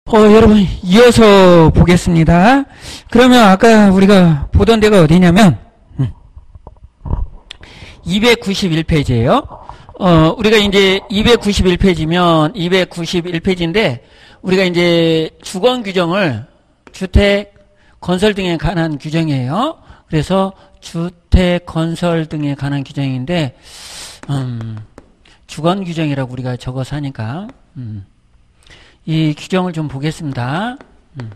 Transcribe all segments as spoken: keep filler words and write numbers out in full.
어, 여러분, 이어서 보겠습니다. 그러면 아까 우리가 보던 데가 어디냐면, 이백구십일 페이지예요. 어, 우리가 이제 이백구십일 페이지면 이백구십일 페이지인데, 우리가 이제 주건 규정을 주택 건설 등에 관한 규정이에요. 그래서 주택 건설 등에 관한 규정인데, 음, 주건 규정이라고 우리가 적어서 하니까, 음. 이 규정을 좀 보겠습니다. 음.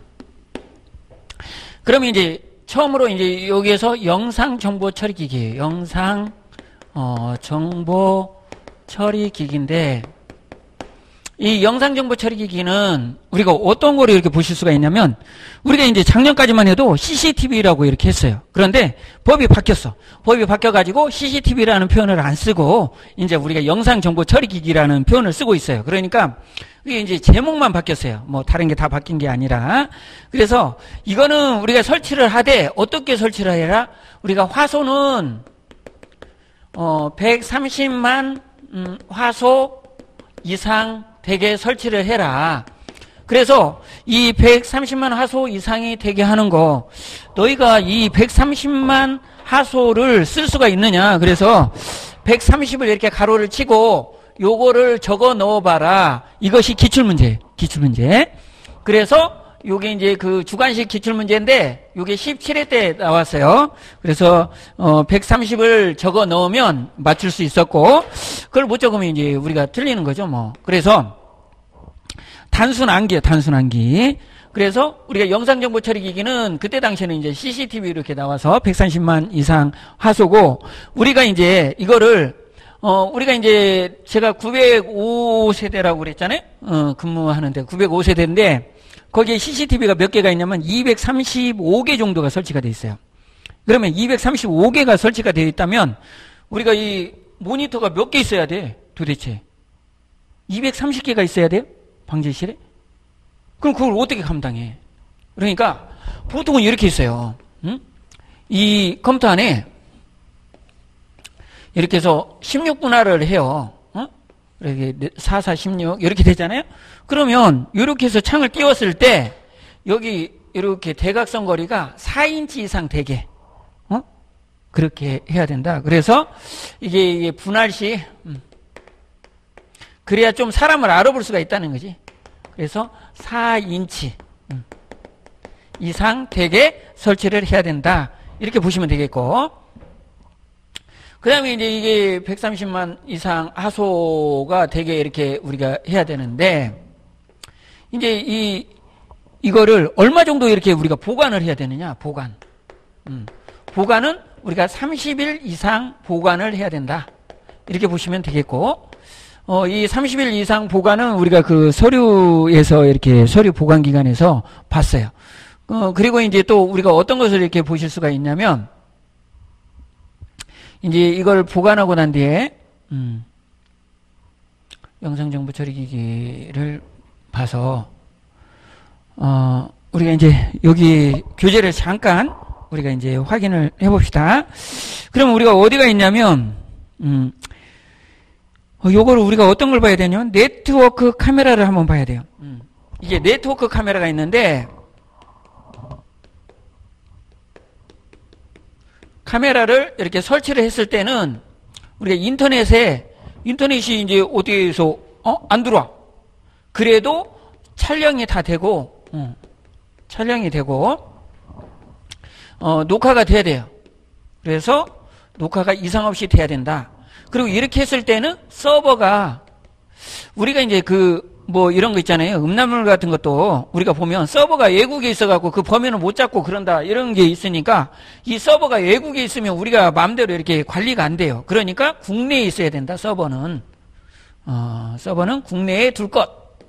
그러면 이제 처음으로 이제 여기에서 영상 정보 처리 기기예요. 영상 어, 정보 처리 기기인데 이 영상 정보 처리 기기는 우리가 어떤 거를 이렇게 보실 수가 있냐면 우리가 이제 작년까지만 해도 씨씨티비라고 이렇게 했어요. 그런데 법이 바뀌었어. 법이 바뀌어가지고 씨씨티비라는 표현을 안 쓰고 이제 우리가 영상 정보 처리 기기라는 표현을 쓰고 있어요. 그러니까 이게 이제 제목만 바뀌었어요. 뭐 다른 게 다 바뀐 게 아니라. 그래서 이거는 우리가 설치를 하되 어떻게 설치를 해라? 우리가 화소는 어 백삼십만 음, 화소 이상 되게 설치를 해라. 그래서 이 백삼십만 화소 이상이 되게 하는 거 너희가 이 백삼십만 화소를 쓸 수가 있느냐. 그래서 백삼십을 이렇게 가로를 치고 요거를 적어 넣어봐라. 이것이 기출문제, 기출문제. 그래서 요게 이제 그 주관식 기출문제인데 요게 십칠 회 때 나왔어요. 그래서 어 백삼십을 적어 넣으면 맞출 수 있었고 그걸 못 적으면 이제 우리가 틀리는 거죠, 뭐. 그래서 단순 암기예요, 단순 암기. 그래서 우리가 영상정보 처리기기는 그때 당시에는 이제 씨씨티비 이렇게 나와서 백삼십만 이상 화소고 우리가 이제 이거를 어, 우리가 이제, 제가 구백오 세대라고 그랬잖아요? 어, 근무하는데, 구백오 세대인데, 거기에 씨씨티비가 몇 개가 있냐면, 이백삼십오 개 정도가 설치가 되어 있어요. 그러면 이백삼십오 개가 설치가 되어 있다면, 우리가 이 모니터가 몇 개 있어야 돼? 도대체. 이백삼십 개가 있어야 돼요? 방제실에? 그럼 그걸 어떻게 감당해? 그러니까, 보통은 이렇게 있어요. 응? 이 컴퓨터 안에, 이렇게 해서 십육 분할을 해요. 어? 이렇게 사, 사, 십육 이렇게 되잖아요. 그러면 이렇게 해서 창을 띄웠을 때 여기 이렇게 대각선 거리가 사 인치 이상 되게 어? 그렇게 해야 된다. 그래서 이게, 이게 분할시 음. 그래야 좀 사람을 알아볼 수가 있다는 거지. 그래서 사 인치 음. 이상 되게 설치를 해야 된다. 이렇게 보시면 되겠고 그 다음에 이제 이게 백삼십만 이상 하소가 되게 이렇게 우리가 해야 되는데, 이제 이, 이거를 얼마 정도 이렇게 우리가 보관을 해야 되느냐, 보관. 음. 보관은 우리가 삼십 일 이상 보관을 해야 된다. 이렇게 보시면 되겠고, 어, 이 삼십 일 이상 보관은 우리가 그 서류에서 이렇게 서류 보관기관에서 봤어요. 어, 그리고 이제 또 우리가 어떤 것을 이렇게 보실 수가 있냐면, 이제 이걸 보관하고 난 뒤에 음, 영상정보 처리기기를 봐서 어, 우리가 이제 여기 교재를 잠깐 우리가 이제 확인을 해봅시다. 그럼 우리가 어디가 있냐면 음, 어, 요거를 우리가 어떤 걸 봐야 되냐면 네트워크 카메라를 한번 봐야 돼요. 음, 이게 네트워크 카메라가 있는데 카메라를 이렇게 설치를 했을 때는 우리가 인터넷에 인터넷이 이제 어디에서 어? 안 들어와. 그래도 촬영이 다 되고 어, 촬영이 되고 어, 녹화가 돼야 돼요. 그래서 녹화가 이상 없이 돼야 된다. 그리고 이렇게 했을 때는 서버가 우리가 이제 그 뭐 이런 거 있잖아요. 음란물 같은 것도 우리가 보면 서버가 외국에 있어갖고 그 범인을 못 잡고 그런다 이런 게 있으니까 이 서버가 외국에 있으면 우리가 마음대로 이렇게 관리가 안 돼요. 그러니까 국내에 있어야 된다. 서버는 어, 서버는 국내에 둘 것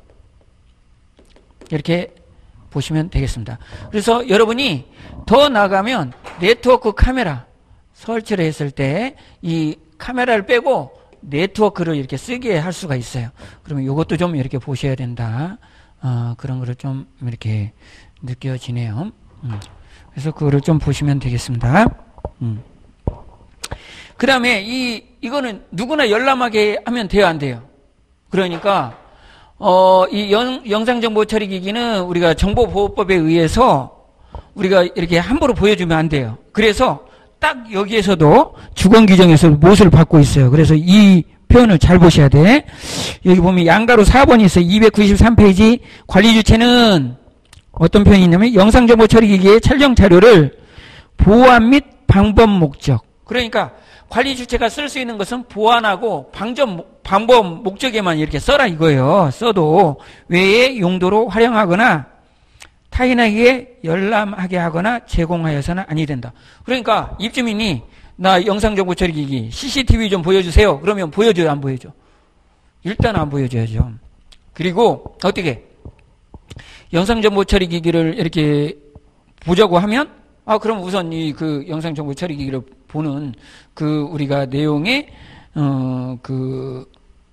이렇게 보시면 되겠습니다. 그래서 여러분이 더 나가면 네트워크 카메라 설치를 했을 때 이 카메라를 빼고 네트워크를 이렇게 쓰게 할 수가 있어요. 그러면 이것도 좀 이렇게 보셔야 된다. 어, 그런 거를 좀 이렇게 느껴지네요. 음. 그래서 그거를 좀 보시면 되겠습니다. 음. 그 다음에 이, 이거는 누구나 열람하게 하면 돼요, 안 돼요? 그러니까, 어, 이 영, 영상정보 처리기기는 우리가 정보보호법에 의해서 우리가 이렇게 함부로 보여주면 안 돼요. 그래서 딱 여기에서도 주권 규정에서 못을 받고 있어요. 그래서 이 표현을 잘 보셔야 돼. 여기 보면 양가로 사 번이 있어요. 이백구십삼 페이지 관리 주체는 어떤 표현이 있냐면 영상정보 처리기기의 촬영 자료를 보안 및 방법 목적. 그러니까 관리 주체가 쓸 수 있는 것은 보안하고 방점, 방법 목적에만 이렇게 써라 이거예요. 써도 외의 용도로 활용하거나 타인에게 열람하게 하거나 제공하여서는 아니 된다. 그러니까 입주민이 나 영상정보 처리기기 씨씨티비 좀 보여주세요. 그러면 보여줘요, 안 보여줘? 일단 안 보여줘야죠. 그리고 어떻게 영상정보 처리기기를 이렇게 보자고 하면 아 그럼 우선 이 그 영상정보 처리기기를 보는 그 우리가 내용의 어 그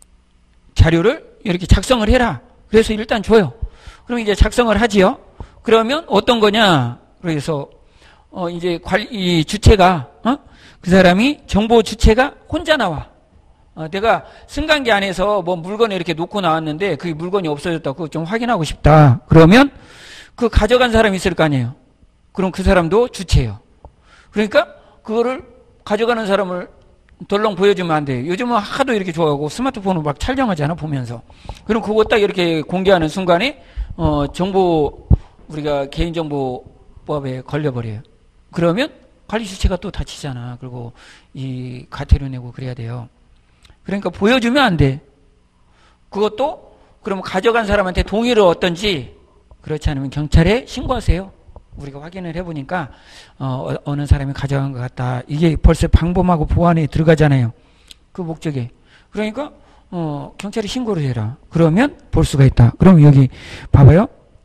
자료를 이렇게 작성을 해라. 그래서 일단 줘요. 그럼 이제 작성을 하지요. 그러면 어떤 거냐? 그래서 어 이제 관리 주체가 어? 그 사람이 정보 주체가 혼자 나와. 어, 내가 승강기 안에서 뭐 물건을 이렇게 놓고 나왔는데 그 물건이 없어졌다고 그거 좀 확인하고 싶다. 그러면 그 가져간 사람이 있을 거 아니에요. 그럼 그 사람도 주체예요. 그러니까 그거를 가져가는 사람을 덜렁 보여주면 안 돼요. 요즘은 하도 이렇게 좋아하고 스마트폰을 막 촬영하잖아 보면서. 그럼 그거 딱 이렇게 공개하는 순간에 어 정보 우리가 개인정보법에 걸려버려요. 그러면 관리 주체가 또 다치잖아. 그리고 이 과태료 내고 그래야 돼요. 그러니까 보여주면 안 돼. 그것도 그러면 가져간 사람한테 동의를 얻든지 그렇지 않으면 경찰에 신고하세요. 우리가 확인을 해보니까 어, 어느 사람이 가져간 것 같다. 이게 벌써 방범하고 보안에 들어가잖아요. 그 목적에. 그러니까 어, 경찰에 신고를 해라. 그러면 볼 수가 있다. 그럼 여기 봐봐요.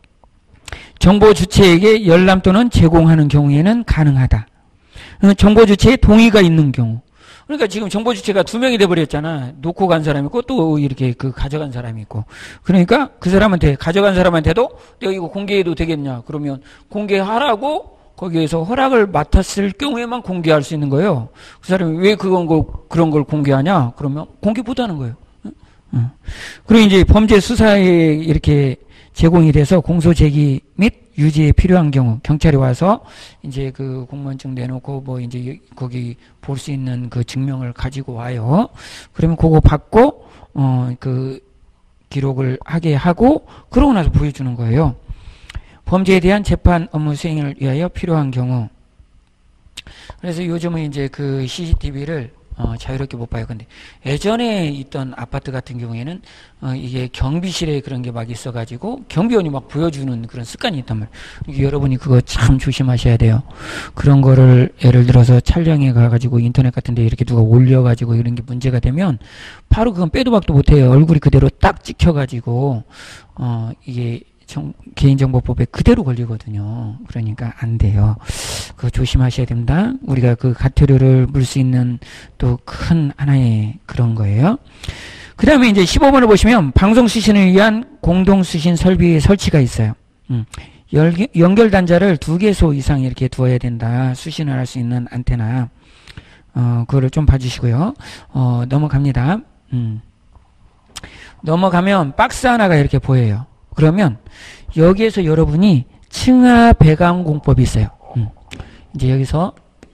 정보 주체에게 열람 또는 제공하는 경우에는 가능하다. 정보 주체의 동의가 있는 경우. 그러니까 지금 정보 주체가 두 명이 돼버렸잖아. 놓고 간 사람이 있고 또 이렇게 그 가져간 사람이 있고. 그러니까 그 사람한테 가져간 사람한테도 내가 이거 공개해도 되겠냐? 그러면 공개하라고 거기에서 허락을 맡았을 경우에만 공개할 수 있는 거예요. 그 사람이 왜 그건 거, 그런 걸 공개하냐? 그러면 공개 못하는 거예요. 응? 그리고 이제 범죄 수사에 이렇게 제공이 돼서 공소 제기 및 유지에 필요한 경우 경찰이 와서 이제 그 공무원증 내놓고 뭐 이제 거기 볼 수 있는 그 증명을 가지고 와요. 그러면 그거 받고 어 그 기록을 하게 하고 그러고 나서 보여주는 거예요. 범죄에 대한 재판 업무 수행을 위하여 필요한 경우. 그래서 요즘은 이제 그 씨씨티비를 어, 자유롭게 못 봐요. 근데 예전에 있던 아파트 같은 경우에는 어, 이게 경비실에 그런 게 막 있어가지고 경비원이 막 보여주는 그런 습관이 있단 말이에요. 그러니까 여러분이 그거 참 조심하셔야 돼요. 그런 거를 예를 들어서 촬영해 가가지고 인터넷 같은 데 이렇게 누가 올려가지고 이런 게 문제가 되면 바로 그건 빼도 박도 못해요. 얼굴이 그대로 딱 찍혀가지고 어, 이게 정, 개인정보법에 그대로 걸리거든요. 그러니까 안 돼요. 그거 조심하셔야 됩니다. 우리가 그 과태료를 물 수 있는 또 큰 하나의 그런 거예요. 그 다음에 이제 십오 번을 보시면 방송 수신을 위한 공동 수신 설비의 설치가 있어요. 음. 연결 단자를 두 개소 이상 이렇게 두어야 된다. 수신을 할 수 있는 안테나. 어, 그거를 좀 봐주시고요. 어, 넘어갑니다. 음. 넘어가면 박스 하나가 이렇게 보여요. 그러면 여기에서 여러분이 층하 배관 공법이 있어요. 음. 이제 여기서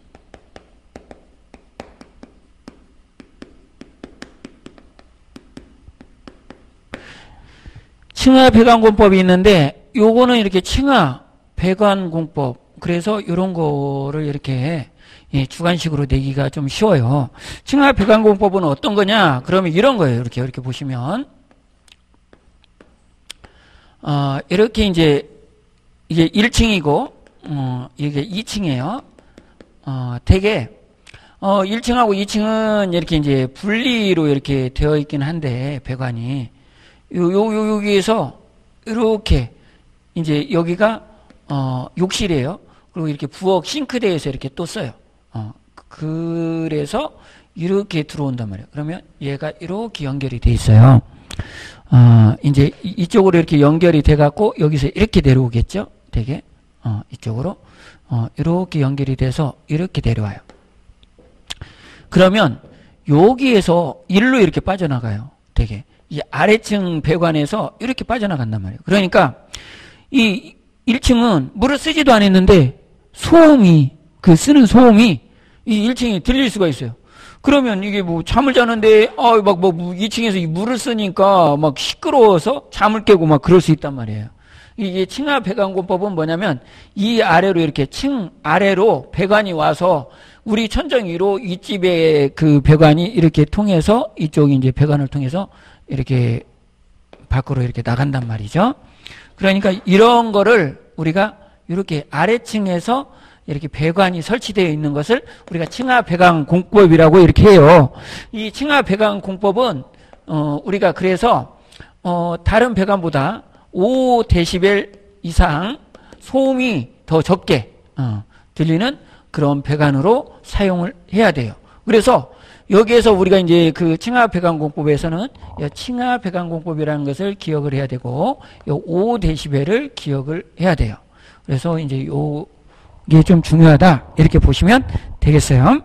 층하 배관 공법이 있는데 요거는 이렇게 층하 배관 공법. 그래서 이런 거를 이렇게 예, 주관식으로 내기가 좀 쉬워요. 층하 배관 공법은 어떤 거냐? 그러면 이런 거예요. 이렇게 이렇게 보시면 어, 이렇게 이제, 이게 일 층이고, 어, 이게 이 층이에요. 어, 되게, 어, 일 층하고 이 층은 이렇게 이제 분리로 이렇게 되어 있긴 한데, 배관이. 요, 요, 요, 여기에서, 이렇게, 이제 여기가, 어, 욕실이에요. 그리고 이렇게 부엌 싱크대에서 이렇게 또 써요. 어, 그래서 이렇게 들어온단 말이에요. 그러면 얘가 이렇게 연결이 돼 있어요. 어, 이제 이쪽으로 이렇게 연결이 돼갖고 여기서 이렇게 내려오겠죠? 되게 어, 이쪽으로 어, 이렇게 연결이 돼서 이렇게 내려와요. 그러면 여기에서 일로 이렇게 빠져나가요. 되게 이 아래층 배관에서 이렇게 빠져나간단 말이에요. 그러니까 이 일 층은 물을 쓰지도 않았는데 소음이, 그 쓰는 소음이 이 일 층에 들릴 수가 있어요. 그러면 이게 뭐 잠을 자는데 아 막 뭐 이 층에서 이 물을 쓰니까 막 시끄러워서 잠을 깨고 막 그럴 수 있단 말이에요. 이게 층하 배관공법은 뭐냐면 이 아래로 이렇게 층 아래로 배관이 와서 우리 천정 위로 윗집의 그 배관이 이렇게 통해서 이쪽이 이제 배관을 통해서 이렇게 밖으로 이렇게 나간단 말이죠. 그러니까 이런 거를 우리가 이렇게 아래층에서 이렇게 배관이 설치되어 있는 것을 우리가 층하 배관 공법이라고 이렇게 해요. 이 층하 배관 공법은 어 우리가 그래서 어 다른 배관보다 오 데시벨 이상 소음이 더 적게 어 들리는 그런 배관으로 사용을 해야 돼요. 그래서 여기에서 우리가 이제 그 층하 배관 공법에서는 층하 배관 공법이라는 것을 기억을 해야 되고 오 데시벨을 기억을 해야 돼요. 그래서 이제 요 이게 좀 중요하다 이렇게 보시면 되겠어요.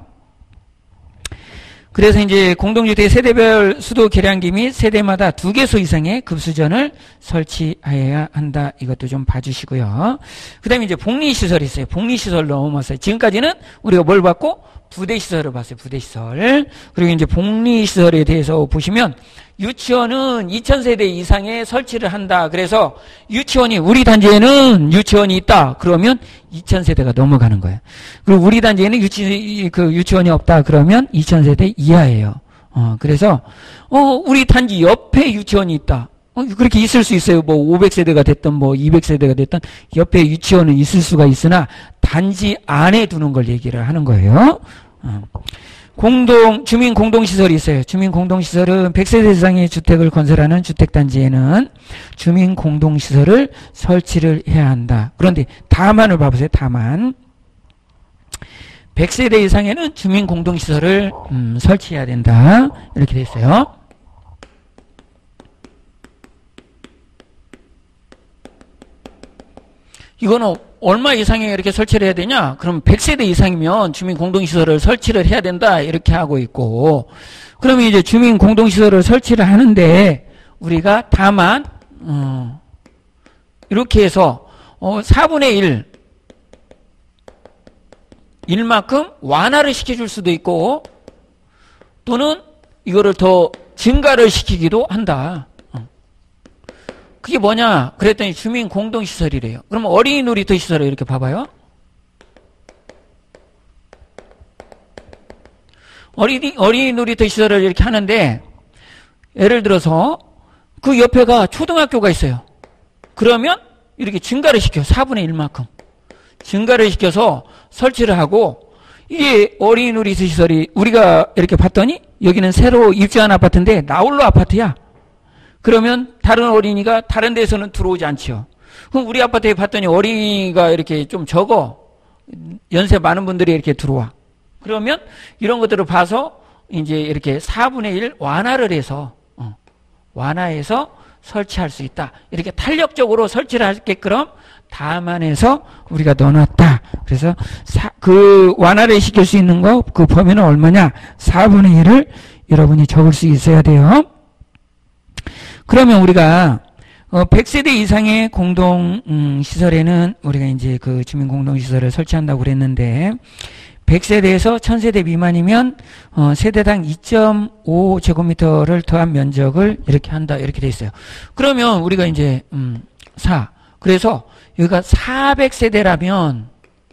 그래서 이제 공동주택 세대별 수도 계량기 및 세대마다 두 개소 이상의 급수전을 설치해야 한다. 이것도 좀 봐주시고요. 그 다음에 이제 복리시설이 있어요. 복리시설 넘어왔어요. 지금까지는 우리가 뭘 봤고 부대시설을 봤어요. 부대시설. 그리고 이제 복리시설에 대해서 보시면 유치원은 이천 세대 이상의 설치를 한다. 그래서 유치원이 우리 단지에는 유치원이 있다. 그러면 이천 세대가 넘어가는 거예요. 그리고 우리 단지에는 유치 그 유치원이 없다. 그러면 이천 세대 이하예요. 어 그래서 어 우리 단지 옆에 유치원이 있다. 어 그렇게 있을 수 있어요. 뭐 오백 세대가 됐든 뭐 이백 세대가 됐든 옆에 유치원은 있을 수가 있으나 단지 안에 두는 걸 얘기를 하는 거예요. 어. 공동, 주민 공동시설이 있어요. 주민 공동시설은 백 세대 이상의 주택을 건설하는 주택단지에는 주민 공동시설을 설치를 해야 한다. 그런데 다만을 봐보세요. 다만. 백 세대 이상에는 주민 공동시설을 음, 설치해야 된다. 이렇게 돼 있어요. 이거는 얼마 이상에 이렇게 설치를 해야 되냐? 그럼 백 세대 이상이면 주민 공동시설을 설치를 해야 된다. 이렇게 하고 있고. 그러면 이제 주민 공동시설을 설치를 하는데 우리가 다만 어, 이렇게 해서 어, 사분의 일 일만큼 완화를 시켜줄 수도 있고 또는 이거를 더 증가를 시키기도 한다. 그게 뭐냐? 그랬더니 주민 공동시설이래요. 그러면 어린이 놀이터 시설을 이렇게 봐봐요. 어린이, 어린이 놀이터 시설을 이렇게 하는데, 예를 들어서 그 옆에가 초등학교가 있어요. 그러면 이렇게 증가를 시켜. 사분의 일만큼. 증가를 시켜서 설치를 하고, 이게 어린이 놀이터 시설이 우리가 이렇게 봤더니, 여기는 새로 입주한 아파트인데, 나홀로 아파트야. 그러면 다른 어린이가 다른 데서는 들어오지 않죠. 그럼 우리 아파트에 봤더니 어린이가 이렇게 좀 적어. 연세 많은 분들이 이렇게 들어와. 그러면 이런 것들을 봐서 이제 이렇게 사분의 일 완화를 해서, 어, 완화해서 설치할 수 있다. 이렇게 탄력적으로 설치를 하게끔 다만해서 우리가 넣어놨다. 그래서 사, 그 완화를 시킬 수 있는 거, 그 범위는 얼마냐? 사분의 일을 여러분이 적을 수 있어야 돼요. 그러면 우리가 어 백 세대 이상의 공동 음, 시설에는 우리가 이제 그 주민 공동 시설을 설치한다고 그랬는데 백 세대에서 천 세대 미만이면 어 세대당 이 점 오 제곱미터를 더한 면적을 이렇게 한다. 이렇게 돼 있어요. 그러면 우리가 이제 음 사. 그래서 여기가 사백 세대라면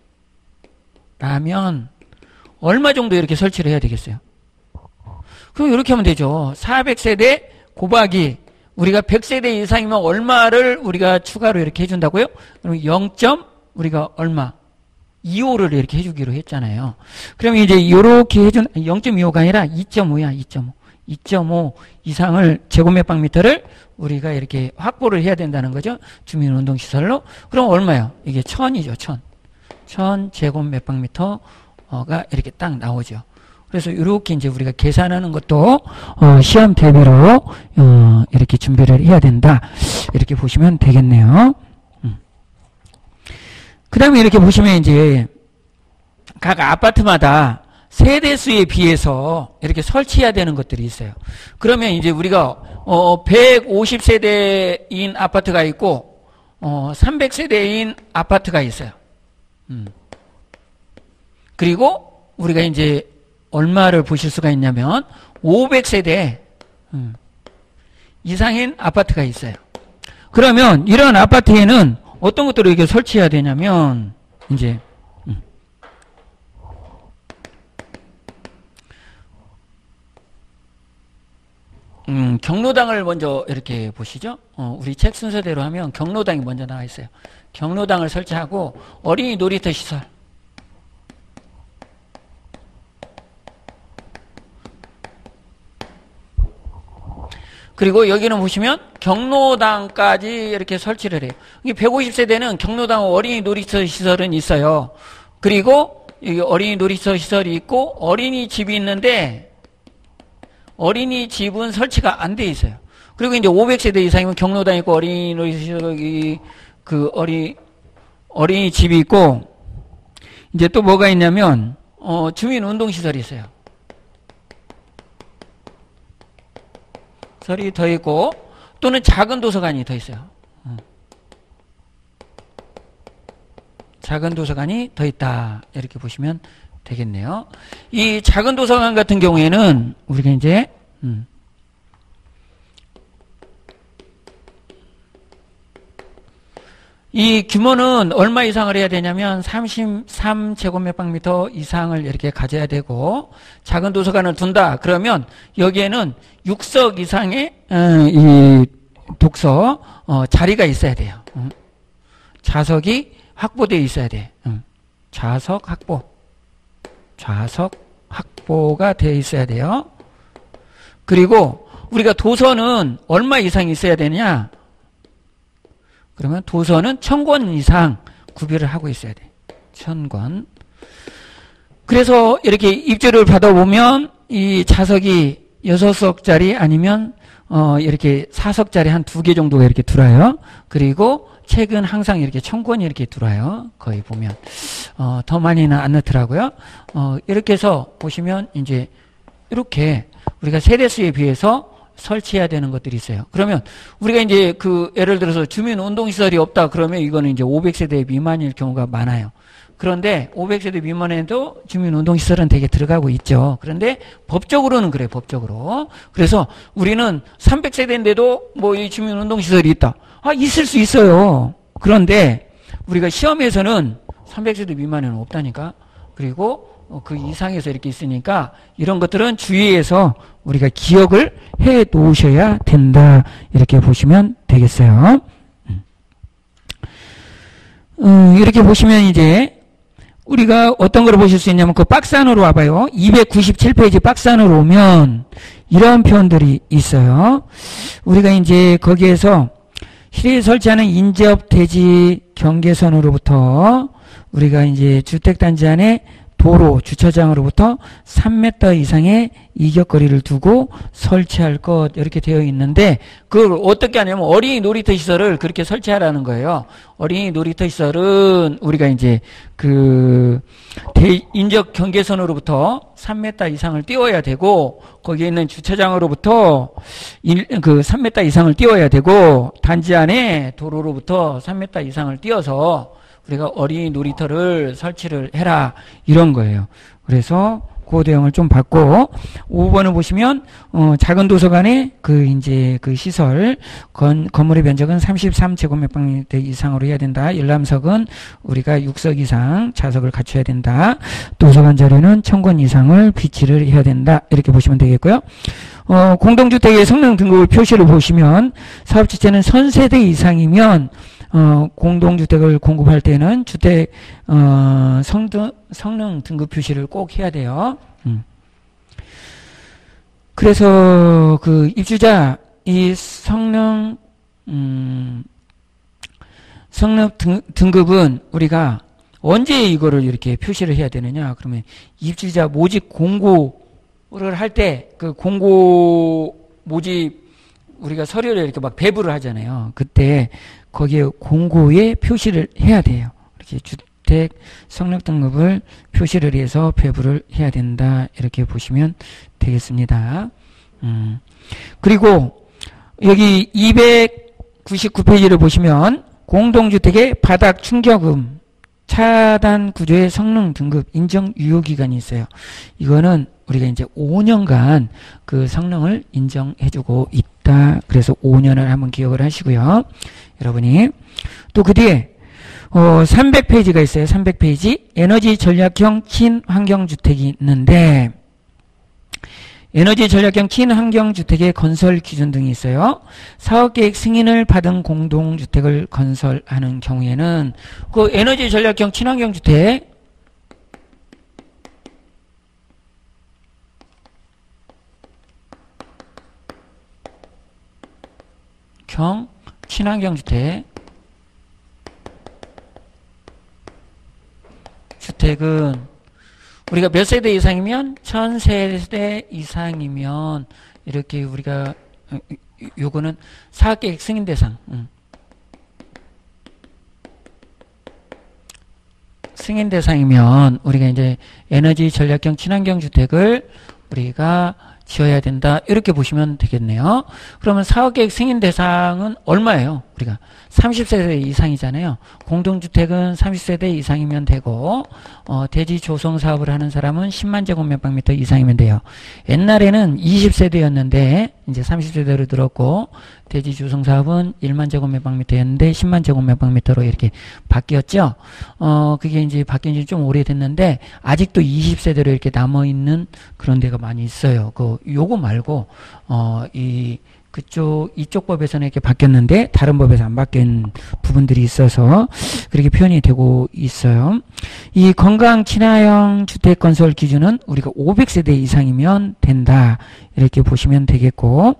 라면 얼마 정도 이렇게 설치를 해야 되겠어요? 그럼 이렇게 하면 되죠. 사백 세대 곱하기 우리가 백 세대 이상이면 얼마를 우리가 추가로 이렇게 해준다고요? 그럼 영. 우리가 얼마? 이십오를 이렇게 해주기로 했잖아요. 그러면 이제 이렇게 해준, 영 점 이십오가 아니라 이 점 오야, 이 점 오. 이 점 오 이상을 제곱몇방미터를 우리가 이렇게 확보를 해야 된다는 거죠. 주민운동시설로. 그럼 얼마요? 이게 천이죠, 천. 천 제곱몇방미터가 이렇게 딱 나오죠. 그래서 이렇게 이제 우리가 계산하는 것도 어, 시험 대비로 어, 이렇게 준비를 해야 된다. 이렇게 보시면 되겠네요. 음. 그 다음에 이렇게 보시면 이제 각 아파트마다 세대수에 비해서 이렇게 설치해야 되는 것들이 있어요. 그러면 이제 우리가 어, 백오십 세대인 아파트가 있고, 어, 삼백 세대인 아파트가 있어요. 음. 그리고 우리가 이제 얼마를 보실 수가 있냐면, 오백 세대 음, 이상인 아파트가 있어요. 그러면 이런 아파트에는 어떤 것들을 이렇게 설치해야 되냐면, 이제, 음. 음, 경로당을 먼저 이렇게 보시죠. 어, 우리 책 순서대로 하면 경로당이 먼저 나와 있어요. 경로당을 설치하고 어린이 놀이터 시설. 그리고 여기는 보시면 경로당까지 이렇게 설치를 해요. 이게 백오십 세대는 경로당 어린이 놀이터 시설은 있어요. 그리고 여기 어린이 놀이터 시설이 있고 어린이집이 있는데 어린이집은 설치가 안 돼 있어요. 그리고 이제 오백 세대 이상이면 경로당 있고 어린이 놀이터 시설이 그 어린 어린이집이 있고 이제 또 뭐가 있냐면 어, 주민 운동 시설이 있어요. 설이 더 있고 또는 작은 도서관이 더 있어요. 작은 도서관이 더 있다. 이렇게 보시면 되겠네요. 이 작은 도서관 같은 경우에는 우리가 이제 음, 이 규모는 얼마 이상을 해야 되냐면 삼십삼 제곱미터 이상을 이렇게 가져야 되고 작은 도서관을 둔다. 그러면 여기에는 육 석 이상의 어, 이 독서 어, 자리가 있어야 돼요. 음. 좌석이 확보되어 있어야 돼. 음. 좌석 확보. 좌석 확보가 되어 있어야 돼요. 그리고 우리가 도서는 얼마 이상 있어야 되냐? 그러면 도서는 천 권 이상 구비를 하고 있어야 돼. 천 권. 그래서 이렇게 입주를 받아보면 이 좌석이 여섯 석짜리 아니면 어 이렇게 사 석짜리 한 두 개 정도가 이렇게 들어요. 그리고 책은 항상 이렇게 천 권이 이렇게 들어요. 거의 보면 어 더 많이는 안 넣더라고요. 어 이렇게 해서 보시면 이제 이렇게 우리가 세대수에 비해서 설치해야 되는 것들이 있어요. 그러면 우리가 이제 그 예를 들어서 주민 운동시설이 없다 그러면 이거는 이제 오백 세대 미만일 경우가 많아요. 그런데 오백 세대 미만에도 주민 운동시설은 되게 들어가고 있죠. 그런데 법적으로는 그래, 법적으로. 그래서 우리는 삼백 세대인데도 뭐 이 주민 운동시설이 있다. 아, 있을 수 있어요. 그런데 우리가 시험에서는 삼백 세대 미만에는 없다니까. 그리고 그 이상에서 이렇게 있으니까 이런 것들은 주의해서 우리가 기억을 해 놓으셔야 된다. 이렇게 보시면 되겠어요. 음, 이렇게 보시면 이제 우리가 어떤 걸 보실 수 있냐면 그 박스 안으로 와봐요. 이백구십칠 페이지 박스 안으로 오면 이런 표현들이 있어요. 우리가 이제 거기에서 실외에 설치하는 인접 대지 경계선으로부터 우리가 이제 주택단지 안에 도로, 주차장으로부터 삼 미터 이상의 이격거리를 두고 설치할 것 이렇게 되어 있는데 그걸 어떻게 하냐면 어린이 놀이터 시설을 그렇게 설치하라는 거예요. 어린이 놀이터 시설은 우리가 이제 그 인적 경계선으로부터 삼 미터 이상을 띄워야 되고 거기에 있는 주차장으로부터 그 삼 미터 이상을 띄워야 되고 단지 안에 도로로부터 삼 미터 이상을 띄워서 우리가 어린이 놀이터를 설치를 해라 이런 거예요. 그래서 그 내용을 좀 받고 오 번을 보시면 어, 작은 도서관의 그 이제 그 시설 건, 건물의 면적은 삼십삼 제곱미터 이상으로 해야 된다. 열람석은 우리가 육 석 이상 좌석을 갖춰야 된다. 도서관 자료는 천 권 이상을 비치를 해야 된다. 이렇게 보시면 되겠고요. 어, 공동주택의 성능 등급을 표시를 보시면 사업지체는 선세대 이상이면 어, 공동주택을 공급할 때는 주택, 어, 성등, 성능 등급 표시를 꼭 해야 돼요. 음. 그래서 그 입주자, 이 성능, 음, 성능 등, 등급은 우리가 언제 이거를 이렇게 표시를 해야 되느냐. 그러면 입주자 모집 공고를 할 때 그 공고 모집 우리가 서류를 이렇게 막 배부를 하잖아요. 그때 거기에 공고에 표시를 해야 돼요. 이렇게 주택 성능 등급을 표시를 해서 배부를 해야 된다. 이렇게 보시면 되겠습니다. 음. 그리고 여기 이백구십구 페이지를 보시면 공동주택의 바닥 충격음 차단 구조의 성능 등급 인정 유효 기간이 있어요. 이거는 우리가 이제 오 년간 그 성능을 인정해주고 있다. 그래서 오 년을 한번 기억을 하시고요. 여러분이 또 그 뒤에 어 삼백 페이지가 있어요. 삼백 페이지 에너지 전략형 친환경주택이 있는데 에너지 전략형 친환경주택의 건설 기준 등이 있어요. 사업계획 승인을 받은 공동주택을 건설하는 경우에는 그 에너지 전략형 친환경주택 경 친환경주택 주택은 우리가 몇 세대 이상이면 천 세대 이상이면 이렇게 우리가 요거는 사업계획 승인 대상 응. 승인 대상이면 우리가 이제 에너지 전략형 친환경 주택을 우리가 지어야 된다 이렇게 보시면 되겠네요. 그러면 사업계획 승인 대상은 얼마예요? 우리가 삼십 세대 이상이잖아요. 공동주택은 삼십 세대 이상이면 되고 어, 대지 조성 사업을 하는 사람은 십만 제곱몇방미터 이상이면 돼요. 옛날에는 이십 세대였는데 이제 삼십 세대로 들었고 대지 조성 사업은 일만 제곱몇방미터였는데 십만 제곱몇방미터로 이렇게 바뀌었죠. 어 그게 이제 바뀐 지 좀 오래됐는데 아직도 이십 세대로 이렇게 남아 있는 그런 데가 많이 있어요. 그 요거 말고 어 이 그쪽 이쪽 법에서는 이렇게 바뀌었는데 다른 법에서 안 바뀐 부분들이 있어서 그렇게 표현이 되고 있어요. 이 건강 친화형 주택 건설 기준은 우리가 오백 세대 이상이면 된다 이렇게 보시면 되겠고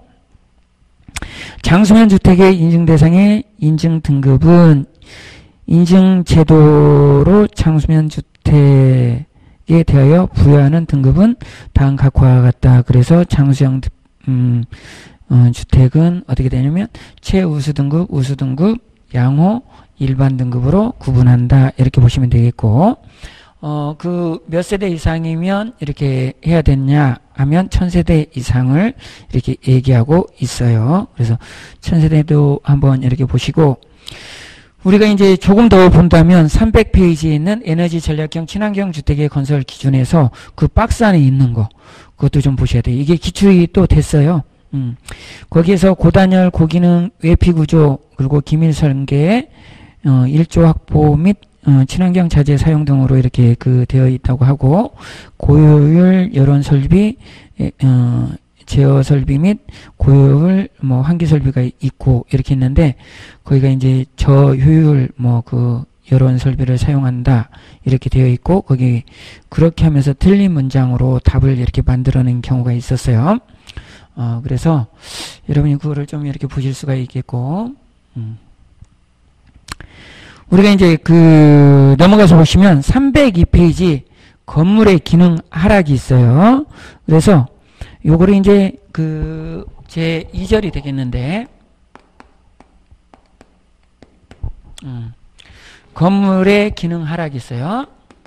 장수면 주택의 인증 대상의 인증 등급은 인증 제도로 장수면 주택에 대하여 부여하는 등급은 다음 각과 같다. 그래서 장수형 음 어, 주택은 어떻게 되냐면 최우수 등급, 우수 등급, 양호, 일반 등급으로 구분한다. 이렇게 보시면 되겠고 어, 그 몇 세대 이상이면 이렇게 해야 되냐 하면 천 세대 이상을 이렇게 얘기하고 있어요. 그래서 천 세대도 한번 이렇게 보시고 우리가 이제 조금 더 본다면 삼백 페이지에 있는 에너지 전략형 친환경 주택의 건설 기준에서 그 박스 안에 있는 거 그것도 좀 보셔야 돼요. 이게 기출이 또 됐어요. 음. 거기에서 고단열, 고기능, 외피구조, 그리고 기밀 설계, 어, 일조 확보 및 어, 친환경 자재 사용 등으로 이렇게 그 되어 있다고 하고 고효율 여론 설비, 어, 제어 설비 및 고효율 뭐 환기 설비가 있고 이렇게 있는데 거기가 이제 저효율 뭐 그 여론 설비를 사용한다 이렇게 되어 있고 거기 그렇게 하면서 틀린 문장으로 답을 이렇게 만들어낸 경우가 있었어요. 어, 그래서, 여러분이 그거를 좀 이렇게 보실 수가 있겠고, 음. 우리가 이제 그, 넘어가서 보시면 삼백이 페이지 건물의 기능 하락이 있어요. 그래서, 요거를 이제 그, 제 이 절이 되겠는데, 음. 건물의 기능 하락이 있어요.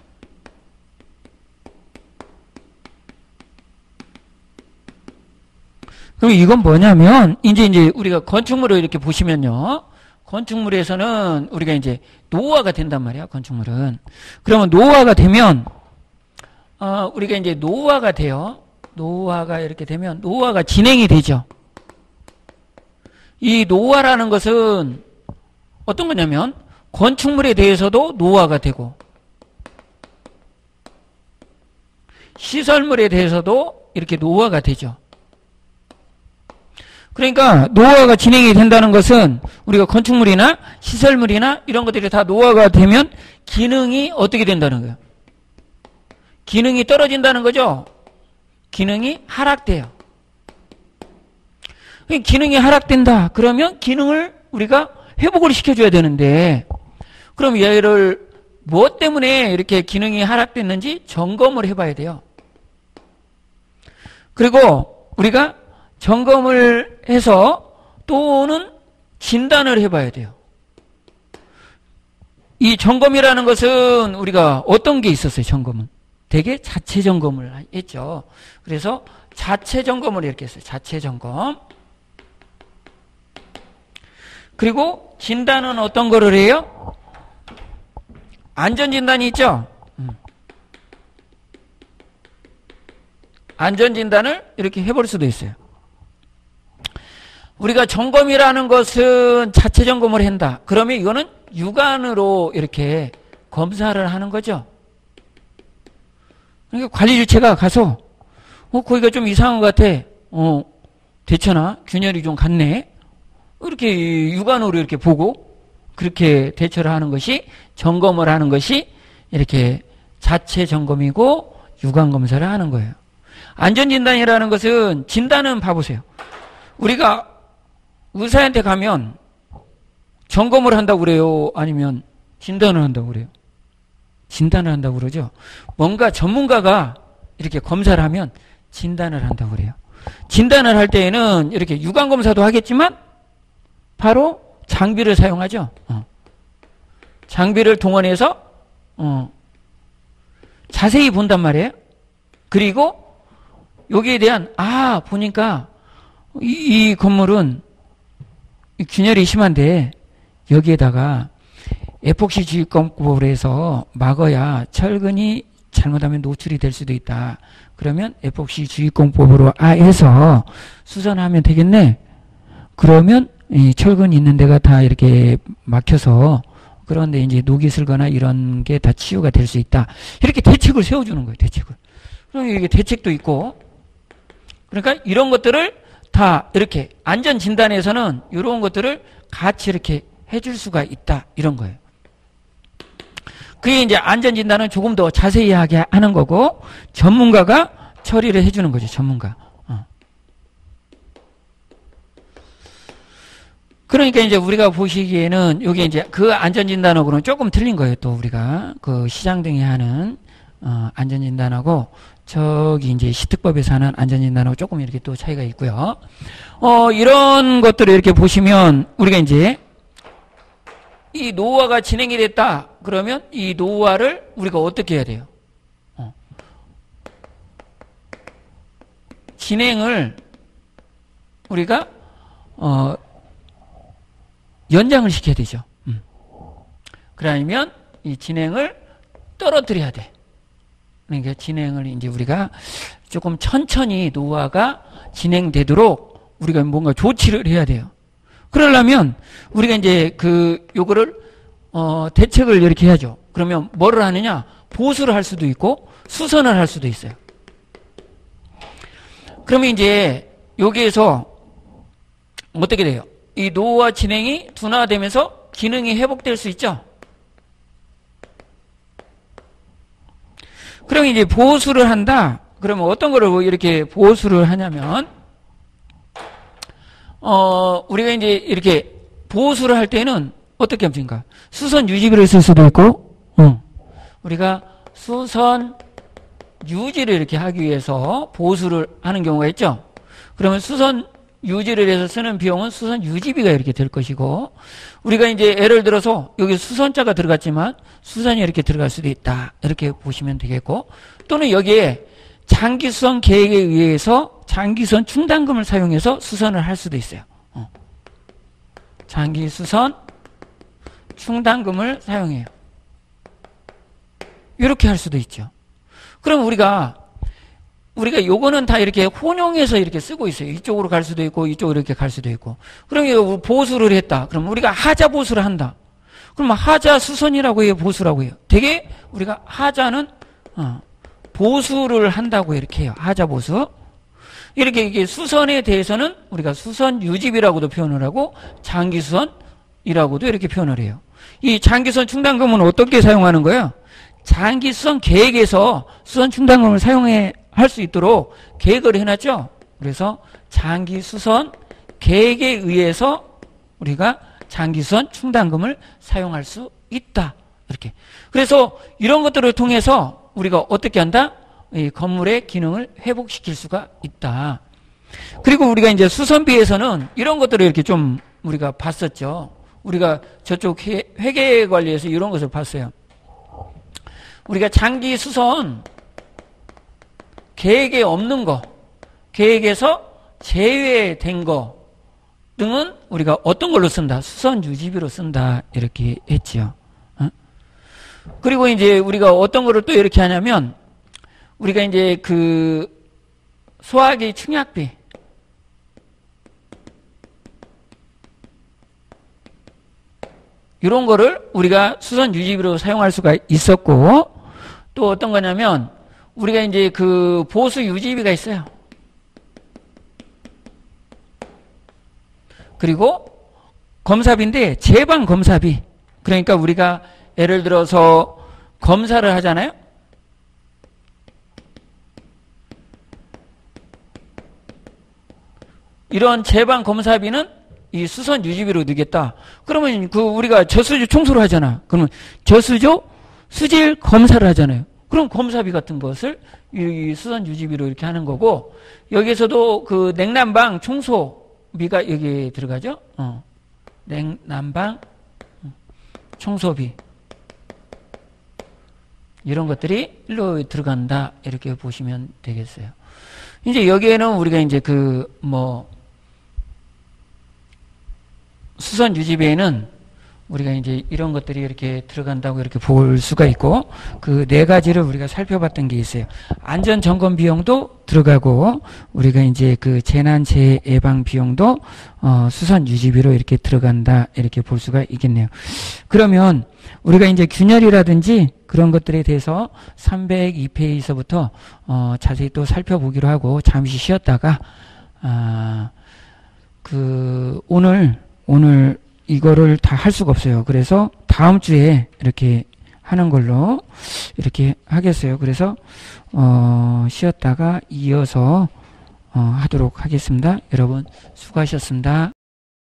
그럼 이건 뭐냐면, 이제, 이제, 우리가 건축물을 이렇게 보시면요. 건축물에서는 우리가 이제 노후화가 된단 말이야, 건축물은. 그러면 노후화가 되면, 어, 우리가 이제 노후화가 돼요. 노후화가 이렇게 되면, 노후화가 진행이 되죠. 이 노후화라는 것은 어떤 거냐면, 건축물에 대해서도 노후화가 되고, 시설물에 대해서도 이렇게 노후화가 되죠. 그러니까 노후화가 진행이 된다는 것은 우리가 건축물이나 시설물이나 이런 것들이 다 노후화가 되면 기능이 어떻게 된다는 거예요? 기능이 떨어진다는 거죠? 기능이 하락돼요. 기능이 하락된다. 그러면 기능을 우리가 회복을 시켜줘야 되는데 그럼 얘를 무엇 때문에 이렇게 기능이 하락됐는지 점검을 해봐야 돼요. 그리고 우리가 점검을 해서 또는 진단을 해봐야 돼요. 이 점검이라는 것은 우리가 어떤 게 있었어요, 점검은? 되게 자체 점검을 했죠. 그래서 자체 점검을 이렇게 했어요. 자체 점검. 그리고 진단은 어떤 거를 해요? 안전진단이 있죠? 안전진단을 이렇게 해볼 수도 있어요. 우리가 점검이라는 것은 자체 점검을 한다. 그러면 이거는 육안으로 이렇게 검사를 하는 거죠. 그러니까 관리 주체가 가서 어 거기가 좀 이상한 것 같아. 어 대처나 균열이 좀 같네. 이렇게 육안으로 이렇게 보고 그렇게 대처를 하는 것이 점검을 하는 것이 이렇게 자체 점검이고 육안 검사를 하는 거예요. 안전진단이라는 것은 진단은 봐보세요. 우리가 의사한테 가면 점검을 한다고 그래요? 아니면 진단을 한다고 그래요? 진단을 한다고 그러죠. 뭔가 전문가가 이렇게 검사를 하면 진단을 한다고 그래요. 진단을 할 때에는 이렇게 육안 검사도 하겠지만 바로 장비를 사용하죠. 어. 장비를 동원해서 어. 자세히 본단 말이에요. 그리고 여기에 대한 아 보니까 이, 이 건물은 균열이 심한데 여기에다가 에폭시 주입공법을 해서 막아야 철근이 잘못하면 노출이 될 수도 있다. 그러면 에폭시 주입공법으로 아 해서 수선하면 되겠네. 그러면 이 철근이 있는 데가 다 이렇게 막혀서 그런데 이제 녹이 슬거나 이런 게 다 치유가 될 수 있다. 이렇게 대책을 세워주는 거예요. 대책을. 그럼 이게 대책도 있고. 그러니까 이런 것들을 다 이렇게 안전진단에서는 이런 것들을 같이 이렇게 해줄 수가 있다. 이런 거예요. 그게 이제 안전진단은 조금 더 자세히 하게 하는 거고 전문가가 처리를 해주는 거죠. 전문가. 어. 그러니까 이제 우리가 보시기에는 이게 이제 그 안전진단하고는 조금 틀린 거예요. 또 우리가 그 시장 등에 하는 어, 안전진단하고 저기 이제 시특법에서 하는 안전진단하고 조금 이렇게 또 차이가 있고요. 어, 이런 것들을 이렇게 보시면 우리가 이제 이 노후화가 진행이 됐다. 그러면 이 노후화를 우리가 어떻게 해야 돼요? 어. 진행을 우리가 어, 연장을 시켜야 되죠. 음. 그러면 이 진행을 떨어뜨려야 돼. 그러니까 진행을 이제 우리가 조금 천천히 노화가 진행되도록 우리가 뭔가 조치를 해야 돼요. 그러려면 우리가 이제 그 요거를 어 대책을 이렇게 해야죠. 그러면 뭐를 하느냐? 보수를 할 수도 있고 수선을 할 수도 있어요. 그러면 이제 여기에서 어떻게 돼요? 이 노화 진행이 둔화되면서 기능이 회복될 수 있죠. 그럼 이제 보수를 한다. 그러면 어떤 거를 이렇게 보수를 하냐면, 어, 우리가 이제 이렇게 보수를 할 때는 어떻게 합니까? 수선 유지비를 쓸 수도 있고, 어, 우리가 수선 유지를 이렇게 하기 위해서 보수를 하는 경우가 있죠. 그러면 수선 유지를 해서 쓰는 비용은 수선 유지비가 이렇게 될 것이고, 우리가 이제 예를 들어서 여기 수선자가 들어갔지만 수선이 이렇게 들어갈 수도 있다. 이렇게 보시면 되겠고, 또는 여기에 장기수선 계획에 의해서 장기수선 충당금을 사용해서 수선을 할 수도 있어요. 어. 장기수선 충당금을 사용해요. 이렇게 할 수도 있죠. 그럼 우리가 우리가 요거는 다 이렇게 혼용해서 이렇게 쓰고 있어요. 이쪽으로 갈 수도 있고 이쪽으로 이렇게 갈 수도 있고. 그럼 이거 보수를 했다. 그럼 우리가 하자 보수를 한다. 그럼 하자 수선이라고 해요, 보수라고 해요. 되게 우리가 하자는 어, 보수를 한다고 이렇게 해요. 하자 보수. 이렇게 이게 수선에 대해서는 우리가 수선 유지비라고도 표현을 하고 장기수선이라고도 이렇게 표현을 해요. 이 장기수선 충당금은 어떻게 사용하는 거예요? 장기수선 계획에서 수선 충당금을 사용해 할 수 있도록 계획을 해놨죠. 그래서 장기수선 계획에 의해서 우리가 장기수선 충당금을 사용할 수 있다. 이렇게. 그래서 이런 것들을 통해서 우리가 어떻게 한다? 이 건물의 기능을 회복시킬 수가 있다. 그리고 우리가 이제 수선비에서는 이런 것들을 이렇게 좀 우리가 봤었죠. 우리가 저쪽 회계 관리에서 이런 것을 봤어요. 우리가 장기 수선 계획에 없는 거, 계획에서 제외된 거, 등은 우리가 어떤 걸로 쓴다? 수선 유지비로 쓴다. 이렇게 했지요. 어? 그리고 이제 우리가 어떤 거를 또 이렇게 하냐면, 우리가 이제 그 소화기 충약비, 이런 거를 우리가 수선 유지비로 사용할 수가 있었고, 또 어떤 거냐면, 우리가 이제 그 보수 유지비가 있어요. 그리고 검사비인데 재방 검사비. 그러니까 우리가 예를 들어서 검사를 하잖아요. 이런 재방 검사비는 이 수선 유지비로 넣겠다. 그러면 그 우리가 저수조 청소를 하잖아. 그러면 저수조 수질 검사를 하잖아요. 그럼 검사비 같은 것을 이 수선 유지비로 이렇게 하는 거고, 여기에서도 그 냉난방 청소비가 여기 들어가죠. 어. 냉난방 청소비, 이런 것들이 일로 들어간다. 이렇게 보시면 되겠어요. 이제 여기에는 우리가 이제 그 뭐 수선 유지비에는 우리가 이제 이런 것들이 이렇게 들어간다고 이렇게 볼 수가 있고, 그 네 가지를 우리가 살펴봤던 게 있어요. 안전 점검 비용도 들어가고, 우리가 이제 그 재난 재해 예방 비용도 어 수선 유지비로 이렇게 들어간다. 이렇게 볼 수가 있겠네요. 그러면 우리가 이제 균열이라든지 그런 것들에 대해서 삼백이 페이지에서부터 어 자세히 또 살펴보기로 하고, 잠시 쉬었다가 아 그 오늘 오늘 이거를 다 할 수가 없어요. 그래서 다음 주에 이렇게 하는 걸로 이렇게 하겠어요. 그래서 어 쉬었다가 이어서 어 하도록 하겠습니다. 여러분 수고하셨습니다.